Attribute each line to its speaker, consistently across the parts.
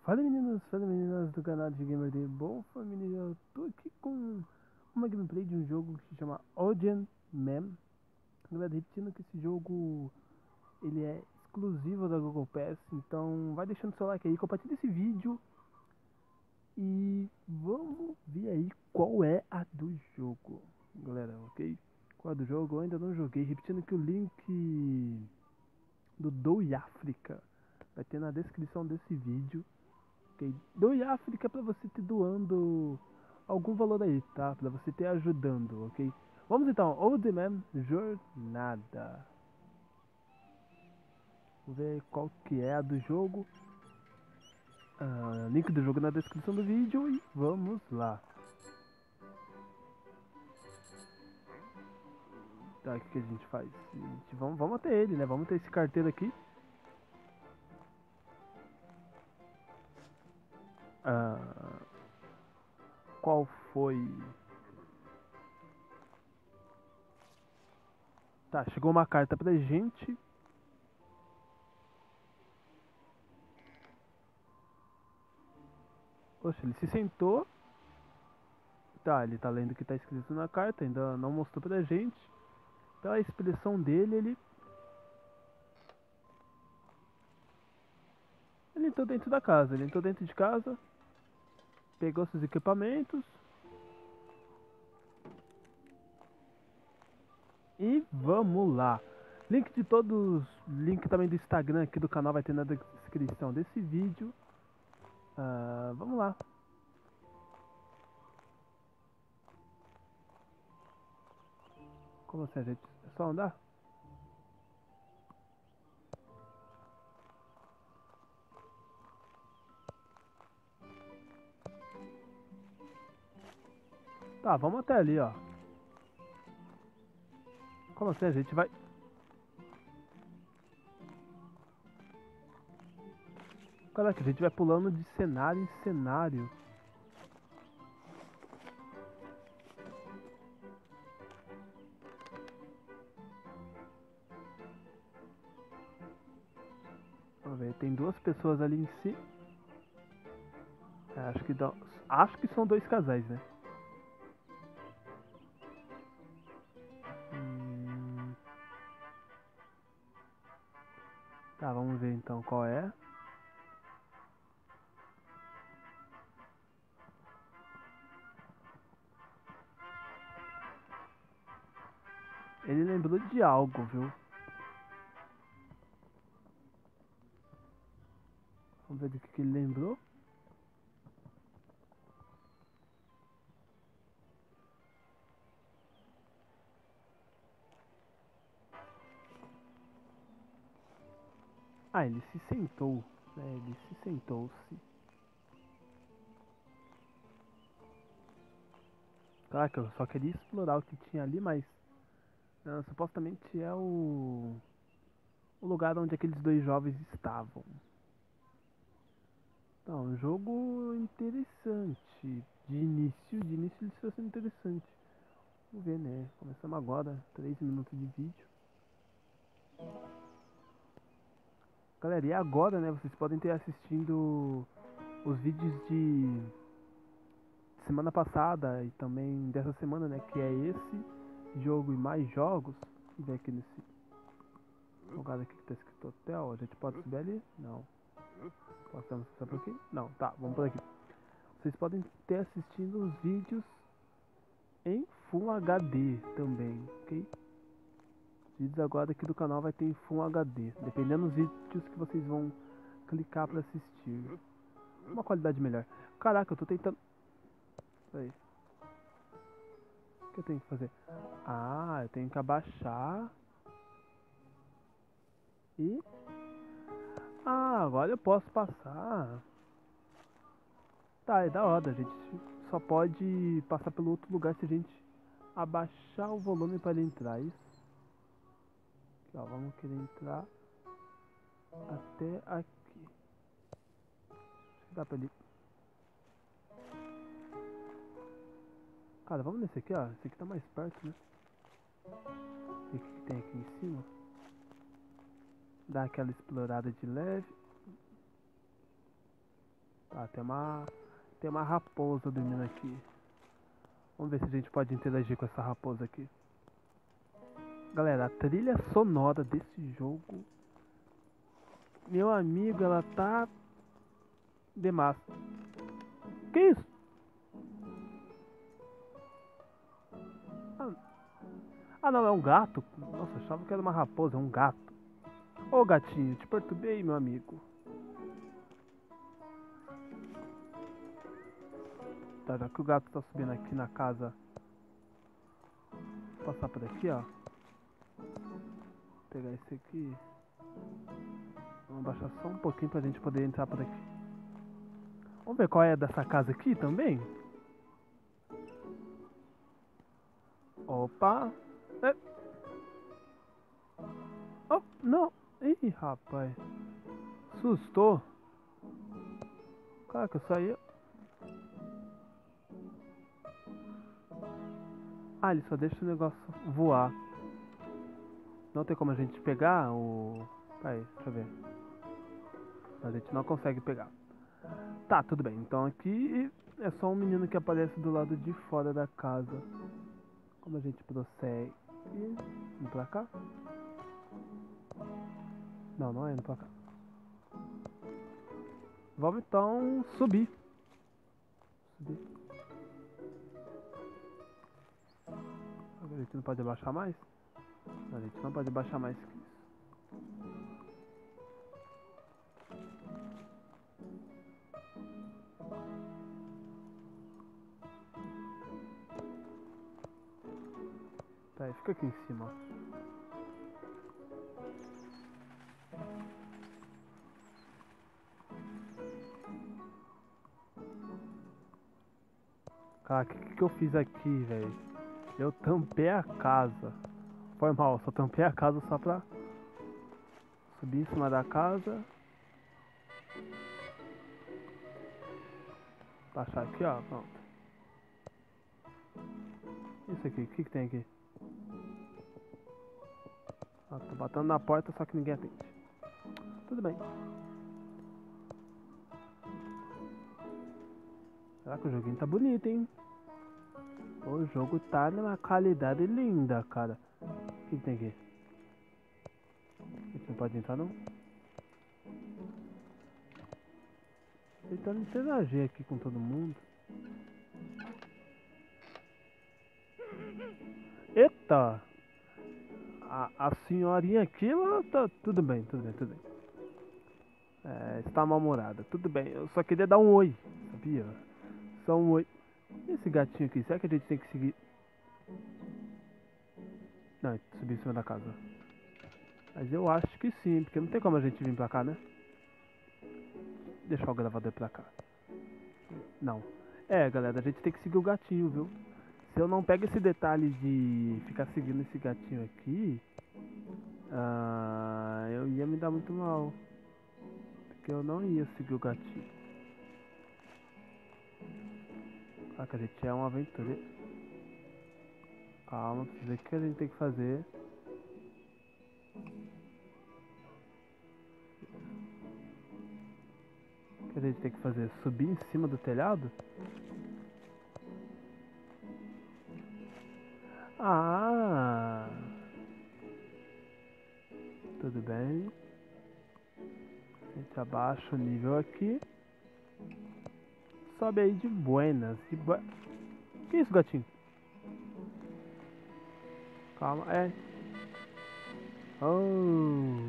Speaker 1: Fala meninas do canal de Gamer de Bom Família, eu tô aqui com uma gameplay de um jogo que se chama Odian Man. Galera, repetindo que esse jogo ele é exclusivo da Google Pass, então vai deixando seu like aí, compartilha esse vídeo e vamos ver aí qual é a do jogo, galera, ok? Qual é a do jogo? Eu ainda não joguei, repetindo que o link do Doi África vai ter na descrição desse vídeo. Ok? Doe África pra você ter doando algum valor aí, tá? Pra você ter ajudando, ok? Vamos então, Old Man Jornada. Vamos ver qual que é a do jogo. Link do jogo na descrição do vídeo e vamos lá. Tá, o que a gente faz? Vamos até ele, né? Vamos ter esse carteiro aqui. Ah, qual foi? Tá, chegou uma carta pra gente. Poxa, ele se sentou. Tá, ele tá lendo o que tá escrito na carta, ainda não mostrou pra gente. Então a expressão dele, ele entrou dentro da casa, ele entrou dentro de casa, pegou seus equipamentos e vamos lá. Link de todos, link também do Instagram aqui do canal vai ter na descrição desse vídeo. Vamos lá. Como assim, gente? É só andar? Tá, vamos até ali, ó. Como assim, a gente vai... Caraca, a gente vai pulando de cenário em cenário. Vamos ver, tem duas pessoas ali em si. Acho que são dois casais, né? Tá, vamos ver então qual é. Ele lembrou de algo, viu? Vamos ver do que ele lembrou. Ah, ele se sentou. Ele se sentou-se. Claro que eu só queria explorar o que tinha ali, mas supostamente é o lugar onde aqueles dois jovens estavam. Então, um jogo interessante. De início ele está sendo interessante. Vamos ver, né? Começamos agora, 3 minutos de vídeo. Galera, e agora, né? Vocês podem ter assistindo os vídeos de semana passada e também dessa semana, né? Que é esse jogo e mais jogos. Vamos ver aqui nesse lugar aqui que tá escrito hotel. A gente pode subir ali? Não. Passamos só por aqui? Não, tá, vamos por aqui. Vocês podem ter assistindo os vídeos em Full HD também, ok? Os vídeos agora aqui do canal vai ter em Full HD, dependendo dos vídeos que vocês vão clicar pra assistir. Uma qualidade melhor. Caraca, eu tô tentando... Peraí. O que eu tenho que fazer? Ah, eu tenho que abaixar. E... Ah, agora eu posso passar. Tá, é da hora, a gente só pode passar pelo outro lugar se a gente abaixar o volume para ele entrar, isso. Aqui, ó, vamos querer entrar até aqui. Acho que dá pra ele... Cara, vamos nesse aqui, ó. Esse aqui tá mais perto, né? O que tem aqui em cima? Dá aquela explorada de leve. Tá, tem uma raposa dormindo aqui. Vamos ver se a gente pode interagir com essa raposa aqui. Galera, a trilha sonora desse jogo, meu amigo, ela tá de massa. Que isso? Ah não, é um gato. Nossa, achava que era uma raposa, é um gato. Ô gatinho, te perturbei, meu amigo. Tá, já que o gato tá subindo aqui na casa, vou passar por aqui, ó. Vou pegar esse aqui. Vamos baixar só um pouquinho pra gente poder entrar por aqui. Vamos ver qual é dessa casa aqui também? Opa! É. Oh, não! Ih, rapaz. Sustou. Caraca, eu saí. Ah, ele só deixa o negócio voar. Não tem como a gente pegar o... Aí, deixa eu ver. A gente não consegue pegar. Tá, tudo bem. Então aqui é só um menino que aparece do lado de fora da casa. Como a gente prossegue? Indo pra cá? Não, não é indo pra cá. Vamos então subir. Subir. A gente não pode abaixar mais? Não, a gente não pode abaixar mais que isso. Tá, fica aqui em cima. Cara, o que eu fiz aqui, velho? Eu tampei a casa. Foi mal, só tampei a casa só pra subir em cima da casa. Baixar aqui, ó, pronto. Isso aqui, o que tem aqui? Ah, tô batendo na porta, só que ninguém atende. Tudo bem. Será que o joguinho tá bonito, hein? O jogo tá numa qualidade linda, cara. O que tem aqui? Você não pode entrar, não? Tentando interagir aqui com todo mundo. Eita! A senhorinha aqui, ela tá... Tudo bem, tudo bem, tudo bem. É, está mal-humorada. Tudo bem, eu só queria dar um oi, sabia? Só um oi. E esse gatinho aqui, será que a gente tem que seguir? Não, subir em cima da casa. Mas eu acho que sim, porque não tem como a gente vir pra cá, né? Deixar o gravador pra cá. Não. É, galera, a gente tem que seguir o gatinho, viu? Se eu não pego esse detalhe de ficar seguindo esse gatinho aqui, eu ia me dar muito mal. Porque eu não ia seguir o gatinho. Ah, que a gente é um aventureiro. Calma, precisa ver o que a gente tem que fazer. O que a gente tem que fazer? Subir em cima do telhado? Ah! Tudo bem. A gente abaixa o nível aqui. Sobe aí de buenas. Que isso, gatinho? Calma, é. Oh.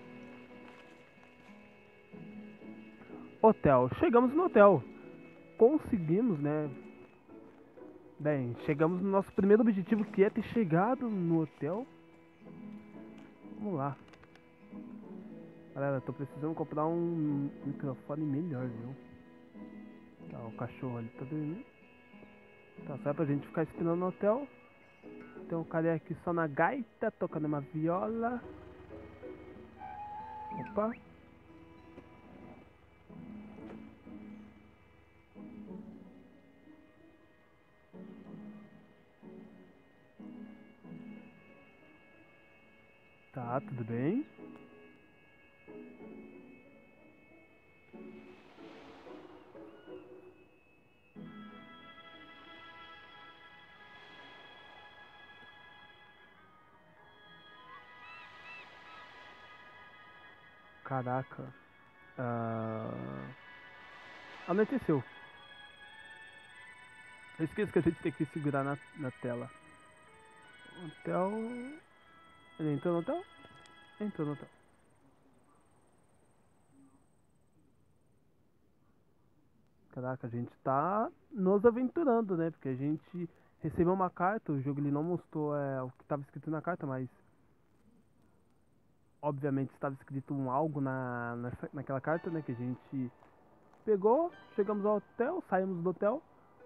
Speaker 1: Hotel. Chegamos no hotel. Conseguimos, né? Bem, chegamos no nosso primeiro objetivo, que é ter chegado no hotel. Vamos lá. Galera, tô precisando comprar um microfone melhor, viu? Tá, o cachorro ali tá dormindo. Tá, só pra gente ficar esperando no hotel. Tem um cara aqui só na gaita, tocando uma viola. Opa. Tá, tudo bem. Caraca. Anoiteceu. Eu esqueço que a gente tem que segurar na tela. Hotel. Ele entrou no hotel? Entrou no hotel. Caraca, a gente tá nos aventurando, né? Porque a gente recebeu uma carta, o jogo ele não mostrou o que estava escrito na carta, mas obviamente estava escrito algo naquela carta, né? Que a gente pegou, chegamos ao hotel, saímos do hotel.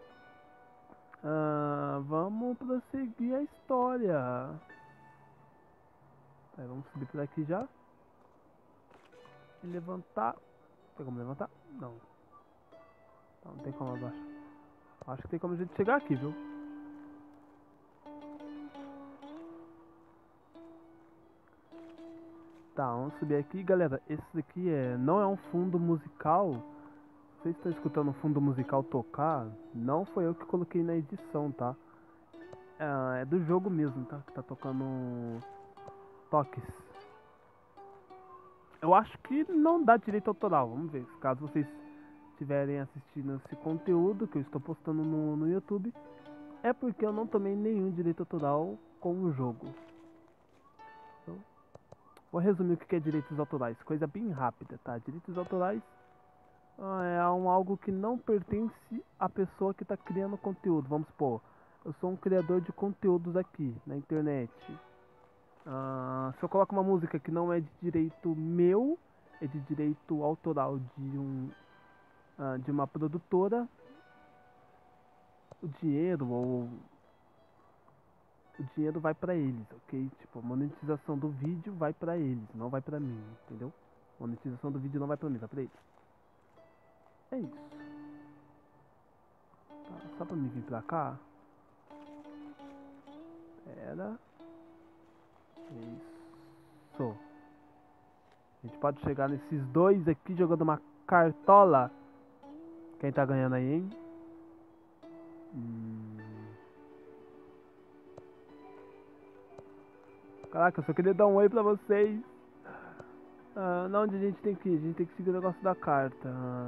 Speaker 1: Vamos prosseguir a história. Vamos subir por aqui já. E levantar. Tem como levantar? Não. Não tem como abaixar. Acho que tem como a gente chegar aqui, viu? Tá, vamos subir aqui, galera. Esse daqui não é um fundo musical. Vocês estão escutando o fundo musical tocar? Não foi eu que coloquei na edição, tá? É do jogo mesmo, tá? Que tá tocando toques. Eu acho que não dá direito autoral. Vamos ver. Caso vocês estiverem assistindo esse conteúdo que eu estou postando no YouTube, é porque eu não tomei nenhum direito autoral com o jogo. Então, vou resumir o que é direitos autorais. Coisa bem rápida, tá? Direitos autorais é algo que não pertence à pessoa que está criando conteúdo. Vamos supor, eu sou um criador de conteúdos aqui na internet. Se eu coloco uma música que não é de direito meu, é de direito autoral de uma produtora, o dinheiro vai pra eles, ok? Tipo, a monetização do vídeo vai pra eles, não vai pra mim, entendeu? A monetização do vídeo não vai pra mim, vai pra eles. É isso. Tá, só pra mim vir pra cá. Pera. Isso. A gente pode chegar nesses dois aqui jogando uma cartola. Quem tá ganhando aí, hein? Caraca, eu só queria dar um oi pra vocês. Não, onde a gente tem que ir? A gente tem que seguir o negócio da carta.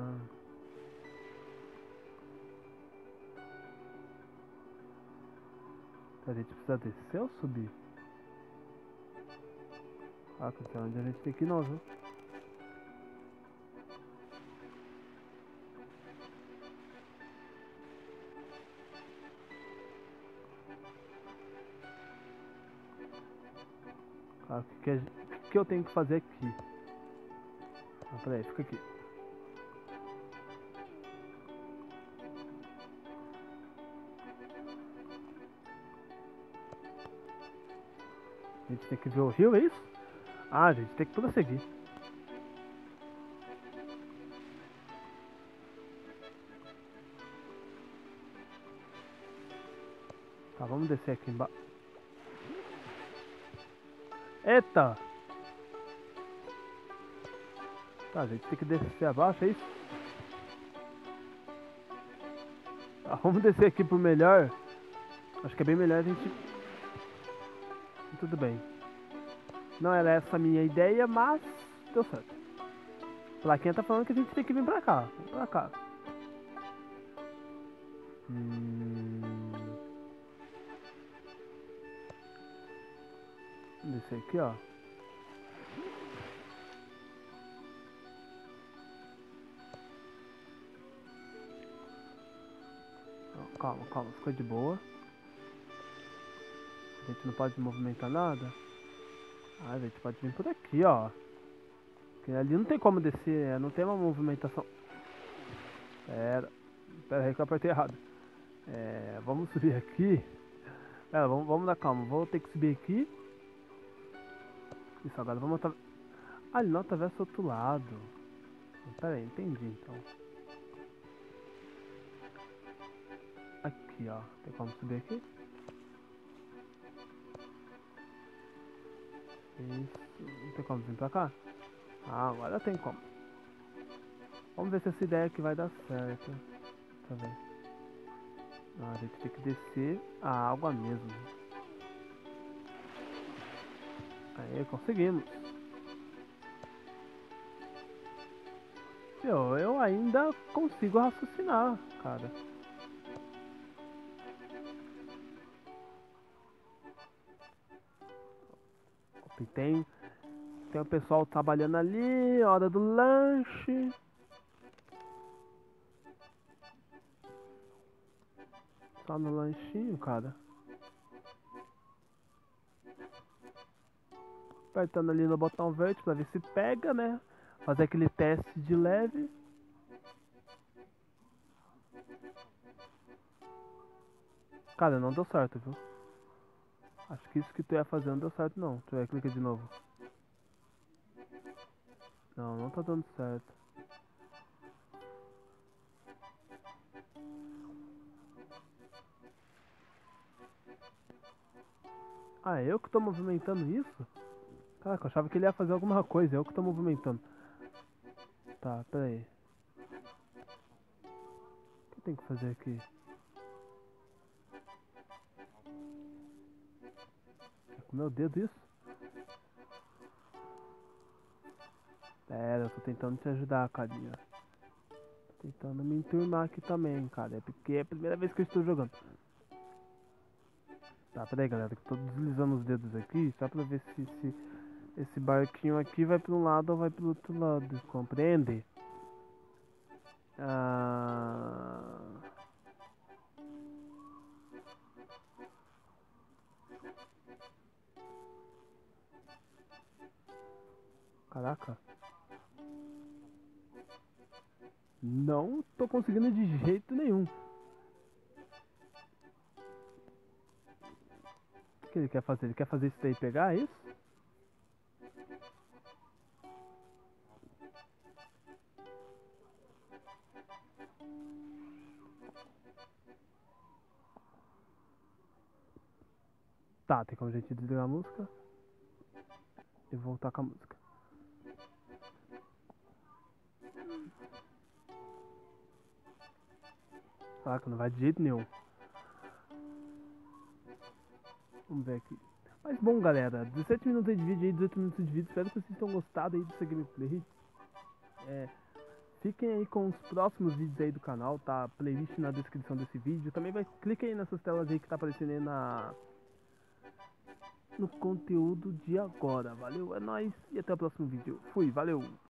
Speaker 1: A gente precisa descer ou subir? Caraca, onde a gente tem que ir não, viu? Caraca, o que eu tenho que fazer aqui? Peraí, fica aqui. A gente tem que ver o rio, é isso? A gente tem que prosseguir. Tá, vamos descer aqui embaixo. Eita! Tá, a gente tem que descer abaixo, é isso? Tá, vamos descer aqui pro melhor. Acho que é bem melhor a gente... Tudo bem. Não era essa a minha ideia, mas deu certo. A plaquinha tá falando que a gente tem que vir pra cá. Vem pra cá. Vamos descer aqui, ó. Calma, calma, fica de boa. A gente não pode movimentar nada. A gente pode vir por aqui, ó. Porque ali não tem como descer, não tem uma movimentação. Pera aí que eu apertei errado. Vamos subir aqui. Vamos dar calma. Vou ter que subir aqui. Isso, agora vamos... ele não atravessa o outro lado. Pera aí, entendi então. Aqui, ó. Tem como subir aqui? Isso. Não tem como vir pra cá? Agora tem como. Vamos ver se essa ideia aqui vai dar certo. Tá vendo? A gente tem que descer a água mesmo. Aí, conseguimos. Eu ainda consigo raciocinar, cara. Tem, tem o pessoal trabalhando ali, hora do lanche. Só no lanchinho, cara. Apertando ali no botão verde pra ver se pega, né? Fazer aquele teste de leve. Cara, não deu certo, viu? Acho que isso que tu ia fazer não deu certo, não. Tu ia clicar de novo. Não, não tá dando certo. Ah, é eu que tô movimentando isso? Caraca, eu achava que ele ia fazer alguma coisa. É eu que tô movimentando. Tá, pera aí. O que eu tenho que fazer aqui? É com o meu dedo isso? Pera, eu tô tentando te ajudar, carinha. Tô tentando me enturmar aqui também, cara. É porque é a primeira vez que eu estou jogando. Tá, pera aí, galera. Que eu tô deslizando os dedos aqui só pra ver se esse barquinho aqui vai pra um lado ou vai pro outro lado. Compreende? Ah... Caraca. Não tô conseguindo de jeito nenhum. O que ele quer fazer? Ele quer fazer isso daí pegar, é isso? Tá, tem como a gente desligar a música e voltar com a música. Caraca, não vai de jeito nenhum. Vamos ver aqui. Mas bom, galera, 17 minutos aí de vídeo aí, 18 minutos de vídeo. Espero que vocês tenham gostado aí dessa gameplay. É, fiquem aí com os próximos vídeos aí do canal, tá? Playlist na descrição desse vídeo. Também vai, clique aí nessas telas aí que tá aparecendo aí no conteúdo de agora. Valeu, é nóis e até o próximo vídeo. Fui, valeu!